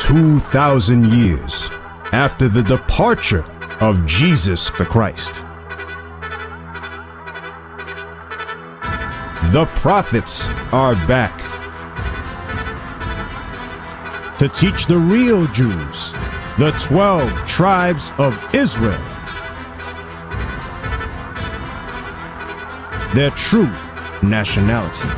2,000 years after the departure of Jesus the Christ. The prophets are back to teach the real Jews, the 12 tribes of Israel, their true nationality.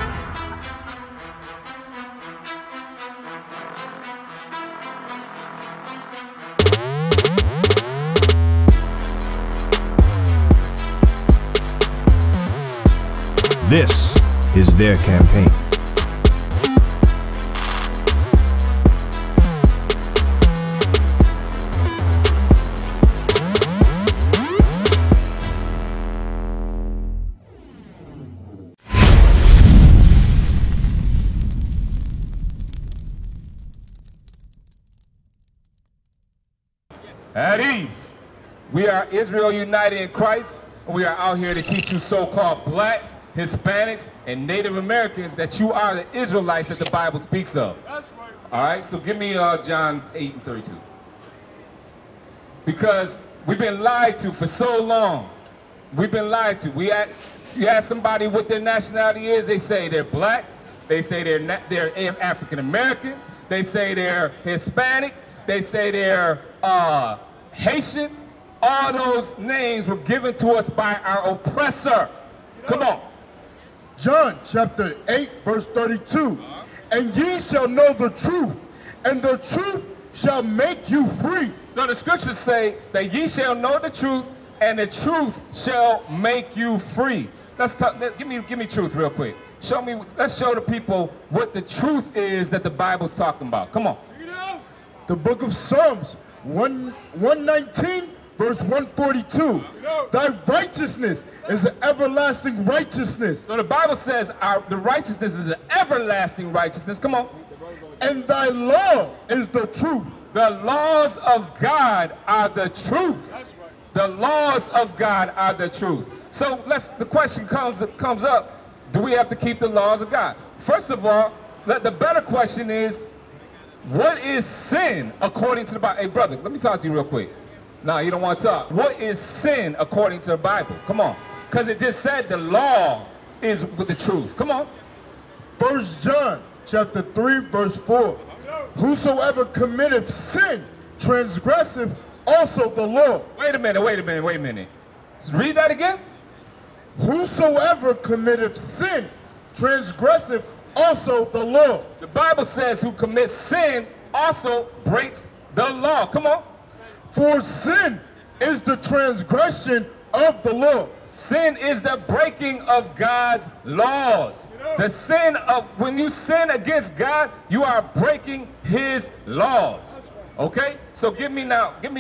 This is their campaign. At ease. We are Israel United in Christ, and we are out here to teach you so-called blacks, Hispanics, and Native Americans that you are the Israelites that the Bible speaks of. That's right. All right, so give me John 8:32. Because we've been lied to for so long. We've been lied to. You ask somebody what their nationality is, they say they're black, they say they're African American, they say they're Hispanic, they say they're Haitian. All those names were given to us by our oppressor. Come on. John chapter 8, verse 32. And ye shall know the truth, and the truth shall make you free. So the scriptures say that ye shall know the truth, and the truth shall make you free. Let's talk. Give me truth real quick. Show me. Let's show the people what the truth is that the Bible's talking about. Come on. The book of Psalms 119, verse 142. Thy righteousness is an everlasting righteousness. So the Bible says the righteousness is an everlasting righteousness. Come on. And thy law is the truth. The laws of God are the truth. That's right. The laws of God are the truth. So the question comes up, do we have to keep the laws of God? First of all, the better question is, what is sin according to the Bible? Hey, brother, let me talk to you real quick. No, you don't want to talk. What is sin according to the Bible? Come on. Because it just said the law is with the truth. Come on. 1 John chapter 3, verse 4. Whosoever committeth sin transgresseth also the law. Wait a minute. Read that again. Whosoever committeth sin transgresseth also the law. The Bible says who commits sin also breaks the law. Come on. For sin is the transgression of the law. Sin is the breaking of God's laws. The sin of, when you sin against God, you are breaking his laws. Okay? So give me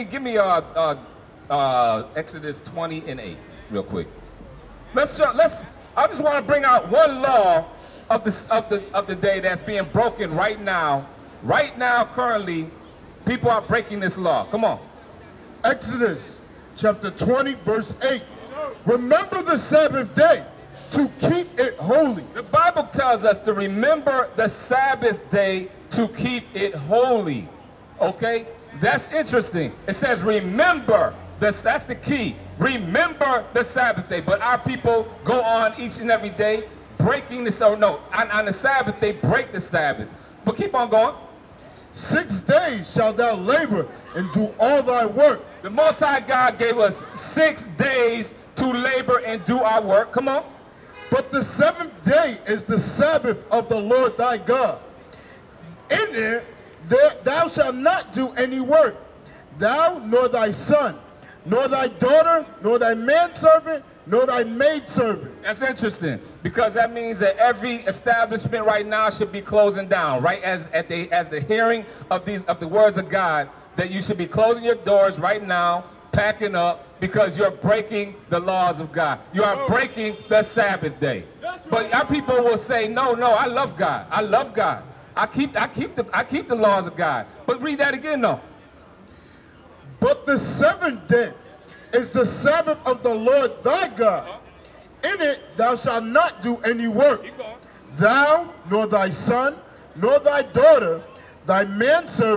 Exodus 20:8 real quick. I just want to bring out one law of the day that's being broken right now. Right now, currently, people are breaking this law. Come on. Exodus chapter 20, verse 8. Remember the Sabbath day to keep it holy. The Bible tells us to remember the Sabbath day to keep it holy. Okay? That's interesting. It says remember. That's the key. Remember the Sabbath day. But our people go on each and every day breaking this. Oh no, on the Sabbath they break the Sabbath. But keep on going. 6 days shalt thou labor and do all thy work. The Most High God gave us 6 days to labor and do our work. Come on. But the 7th day is the Sabbath of the Lord thy God. In it thou shalt not do any work, thou nor thy son, nor thy daughter, nor thy manservant, nor thy maidservant. That's interesting, because that means that every establishment right now should be closing down, right? As the hearing of the words of God, that you should be closing your doors right now, packing up, because you're breaking the laws of God. You are breaking the Sabbath day. But our people will say, no, I love God. I love God. I keep the laws of God. But read that again, though. But the 7th day is the Sabbath of the Lord thy God. In it thou shalt not do any work, thou, nor thy son, nor thy daughter, thy manservant,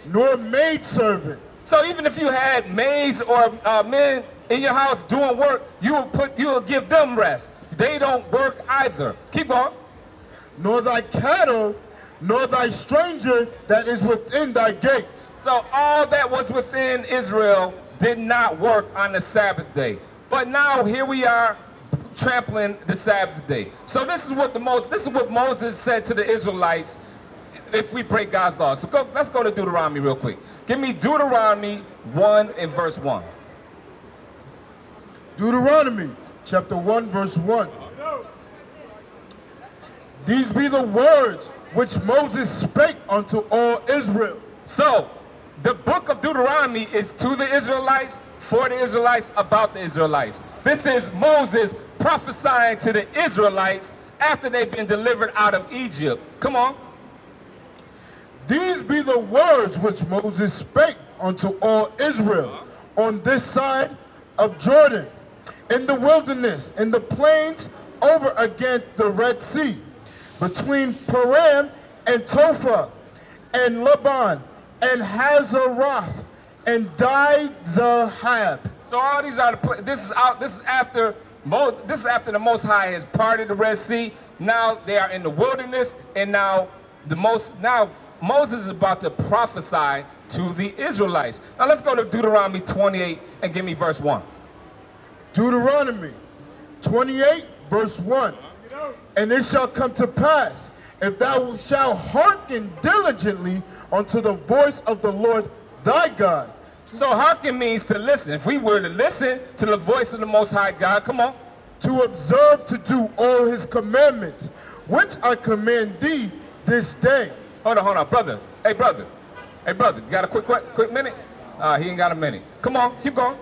nor maidservant. So even if you had maids or men in your house doing work, you will give them rest. They don't work either. Keep going. Nor thy cattle, nor thy stranger that is within thy gates. So all that was within Israel did not work on the Sabbath day. But now here we are trampling the Sabbath day. So this is what Moses said to the Israelites if we break God's law. So let's go to Deuteronomy real quick. Give me Deuteronomy 1 and verse 1. Deuteronomy chapter 1 verse 1. These be the words which Moses spake unto all Israel. So the book of Deuteronomy is to the Israelites, for the Israelites, about the Israelites. This is Moses prophesying to the Israelites after they've been delivered out of Egypt. Come on. These be the words which Moses spake unto all Israel on this side of Jordan, in the wilderness, in the plains, over against the Red Sea, between Paran and Tophah, and Laban, and Hazeroth, and Dizahab. So all these are this is after the Most High has parted the Red Sea. Now they are in the wilderness, and now Moses is about to prophesy to the Israelites. Now let's go to Deuteronomy 28 and give me verse 1. Deuteronomy 28 verse 1. And it shall come to pass, if thou shalt hearken diligently unto the voice of the Lord thy God. So hearken means to listen. If we were to listen to the voice of the Most High God, come on. To observe to do all his commandments, which I command thee this day. Hold on, brother. Hey, brother, you got a quick minute? He ain't got a minute. Come on, keep going.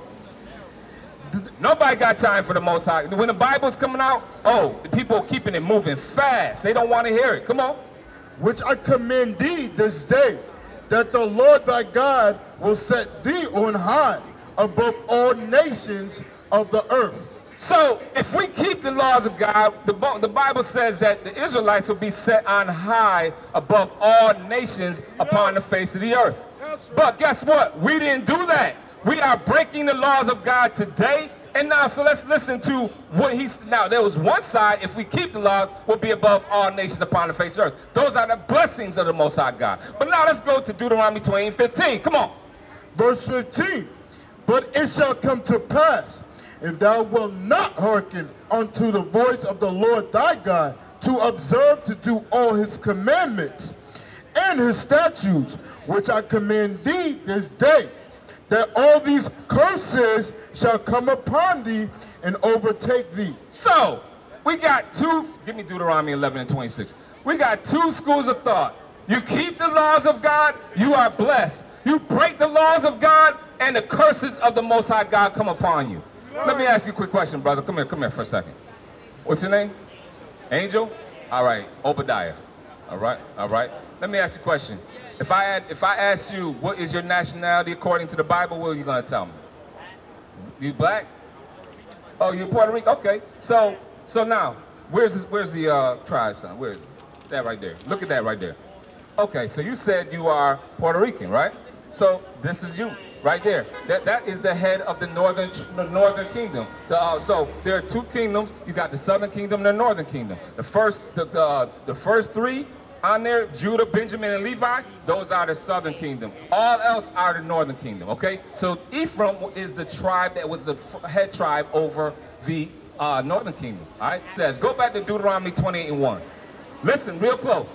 Nobody got time for the Most High. When the Bible's coming out, the people are keeping it moving fast. They don't want to hear it. Come on. Which I command thee this day, that the Lord thy God will set thee on high above all nations of the earth. So, if we keep the laws of God, the Bible says that the Israelites will be set on high above all nations upon the face of the earth. But guess what? We didn't do that. We are breaking the laws of God today. And now, so let's listen to what now there was one side, if we keep the laws, we'll be above all nations upon the face of the earth. Those are the blessings of the Most High God. But now let's go to Deuteronomy 20:15. Come on. Verse 15. But it shall come to pass, if thou wilt not hearken unto the voice of the Lord thy God, to observe to do all his commandments and his statutes, which I command thee this day, that all these curses shall come upon thee and overtake thee. So, we got give me Deuteronomy 11 and 26. We got two schools of thought. You keep the laws of God, you are blessed. You break the laws of God, and the curses of the Most High God come upon you. Let me ask you a quick question, brother. Come here for a second. What's your name? Angel? All right, Obadiah. All right. Let me ask you a question. If I asked you, what is your nationality according to the Bible, what are you going to tell me? You black? Oh, you Puerto Rico? Okay. So now, where's the tribe, son? Where is that right there? Look at that right there. Okay, so you said you are Puerto Rican, right? So this is you right there. That is the head of the northern kingdom. So there are two kingdoms. You got the southern kingdom and the northern kingdom. The first three on there, Judah, Benjamin, and Levi, those are the southern kingdom. All else are the northern kingdom, okay? So Ephraim is the tribe that was the head tribe over the northern kingdom, all right? It says, go back to Deuteronomy 28 and 1. Listen real close.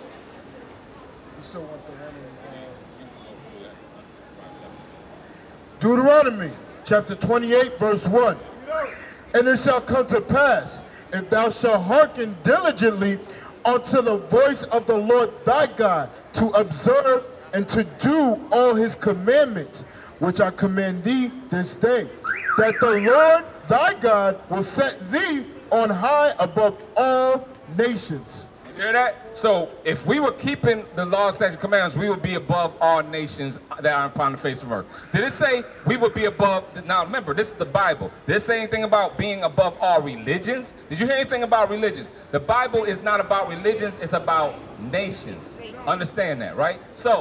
Deuteronomy chapter 28 verse 1. And it shall come to pass, if thou shalt hearken diligently unto the voice of the Lord thy God, to observe and to do all his commandments, which I command thee this day, that the Lord thy God will set thee on high above all nations. You hear that? So if we were keeping the law, statutes, and commandments, we would be above all nations that are upon the face of earth. Did it say we would be above? Now remember, this is the Bible. Did it say anything about being above all religions? Did you hear anything about religions? The Bible is not about religions, it's about nations. Understand that, right? So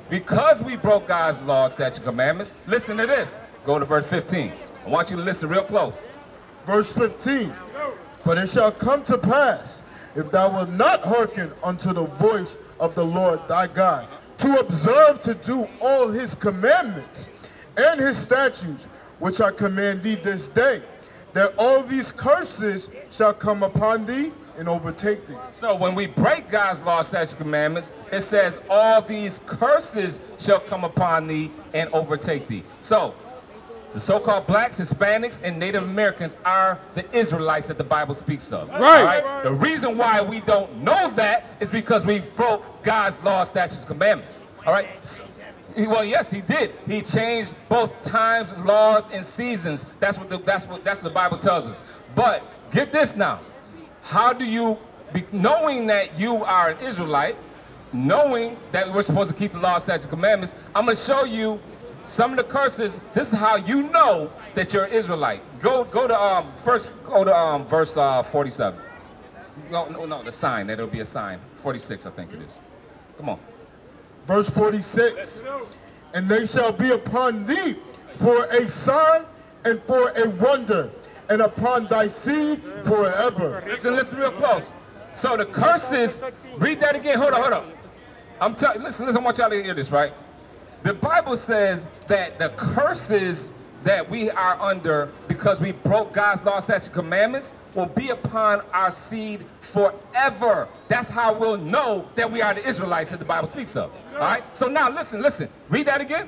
because we broke God's law, statutes, and commandments, listen to this. Go to verse 15. I want you to listen real close. Verse 15. But it shall come to pass, if thou wilt not hearken unto the voice of the Lord thy God, to observe to do all his commandments and his statutes, which I command thee this day, that all these curses shall come upon thee and overtake thee. So when we break God's law, statutes, and commandments, it says all these curses shall come upon thee and overtake thee. So the so-called blacks, Hispanics, and Native Americans are the Israelites that the Bible speaks of. Right. All right? The reason why we don't know that is because we broke God's law, statutes, and commandments. All right? Well, yes, he did. He changed both times, laws, and seasons. That's what the Bible tells us. But get this now. How do you, knowing that you are an Israelite, knowing that we're supposed to keep the law, statutes, and commandments, I'm going to show you some of the curses. This is how you know that you're an Israelite. Go to verse 47. No, the sign. That'll be a sign. 46, I think it is. Come on. Verse 46. And they shall be upon thee for a sign and for a wonder, and upon thy seed forever. Listen real close. So the curses, read that again. Hold on. Listen, I want y'all to hear this, right? The Bible says that the curses that we are under because we broke God's law, statutes, and commandments will be upon our seed forever. That's how we'll know that we are the Israelites that the Bible speaks of. All right? So now listen. Read that again.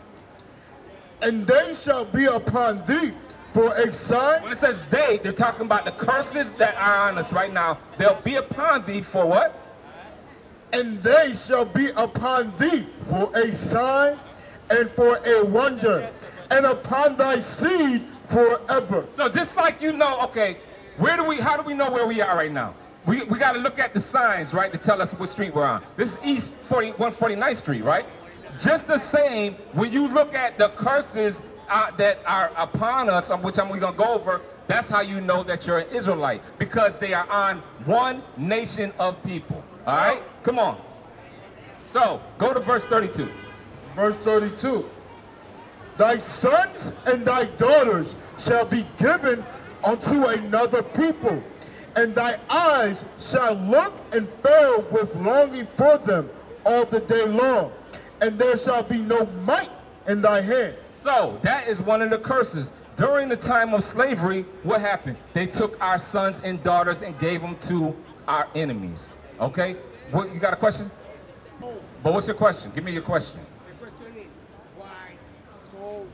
And they shall be upon thee for a sign. When it says they're talking about the curses that are on us right now. They'll be upon thee for what? And they shall be upon thee for a sign and for a wonder, and upon thy seed forever. So just like you know, okay, how do we know where we are right now? We got to look at the signs, right, to tell us what street we're on. This is East 149th Street, right? Just the same, when you look at the curses that are upon us, which we're going to go over, that's how you know that you're an Israelite, because they are on one nation of people. All right? Come on. So, go to verse 32. Verse 32. Thy sons and thy daughters shall be given unto another people, and thy eyes shall look and fare with longing for them all the day long, and there shall be no might in thy hand. So, that is one of the curses. During the time of slavery, what happened? They took our sons and daughters and gave them to our enemies. Okay? You got a question? But what's your question? Give me your question. The question is, why so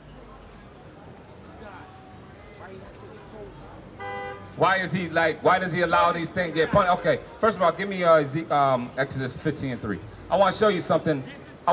God? Why does he allow these things to get punished? Okay, first of all, give me Exodus 15:3. I want to show you something.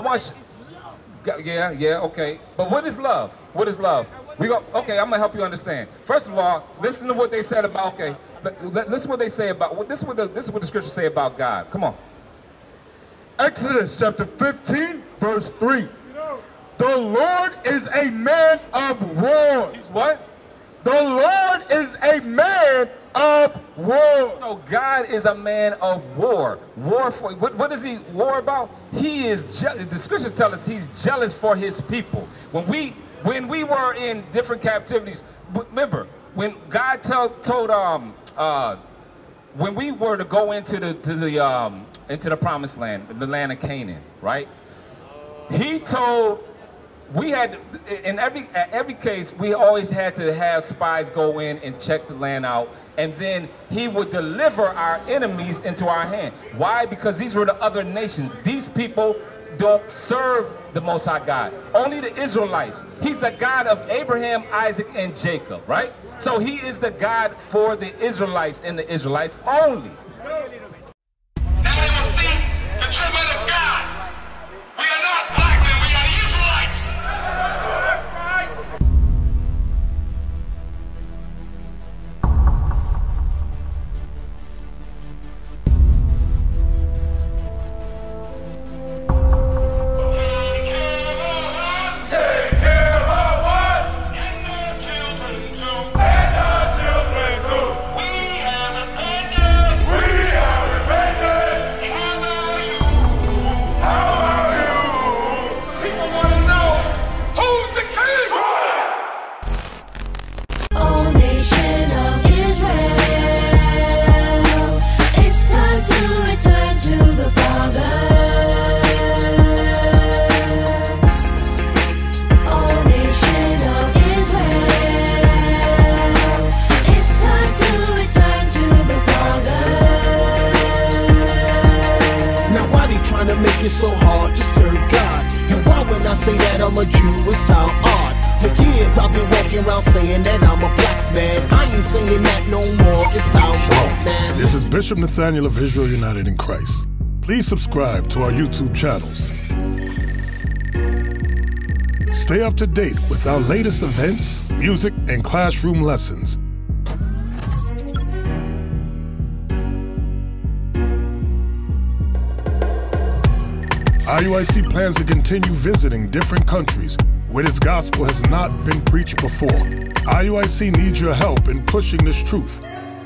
Okay. But what is love? What is love? Okay, I'm going to help you understand. First of all, listen to what they said about, listen what they say about, this is what the scriptures say about God. Come on. Exodus chapter 15, verse 3. The Lord is a man of war. He's what? The Lord is a man of war. So God is a man of war. War for what is he war about? He is the scriptures tell us he's jealous for his people. When we were in different captivities, remember when God told when we were to go into the promised land, the land of Canaan, right? He told at every case we always had to have spies go in and check the land out, and then he would deliver our enemies into our hand. Why? Because these were the other nations. These people don't serve the Most High God. Only the Israelites. He's the God of Abraham, Isaac, and Jacob, right? So he is the God for the Israelites and the Israelites only. Now they will see the true men of God. We are not black men, we are the Israelites. Take care of us. And our children too. We have abandoned. it's so hard to serve God? And why when I say that I'm a Jew, it sound odd? For years I've been walking around saying that I'm a black man. I ain't saying that no more, it sounds wrong, man. This is Bishop Nathaniel of Israel United in Christ. Please subscribe to our YouTube channels. Stay up to date with our latest events, music, and classroom lessons. IUIC plans to continue visiting different countries where this gospel has not been preached before. IUIC needs your help in pushing this truth.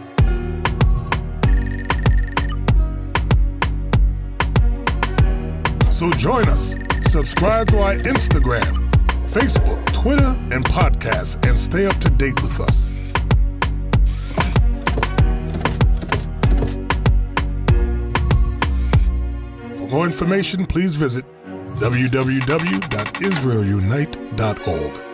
So join us. Subscribe to our Instagram, Facebook, Twitter, and podcasts, and stay up to date with us. For more information, please visit www.israelunite.org.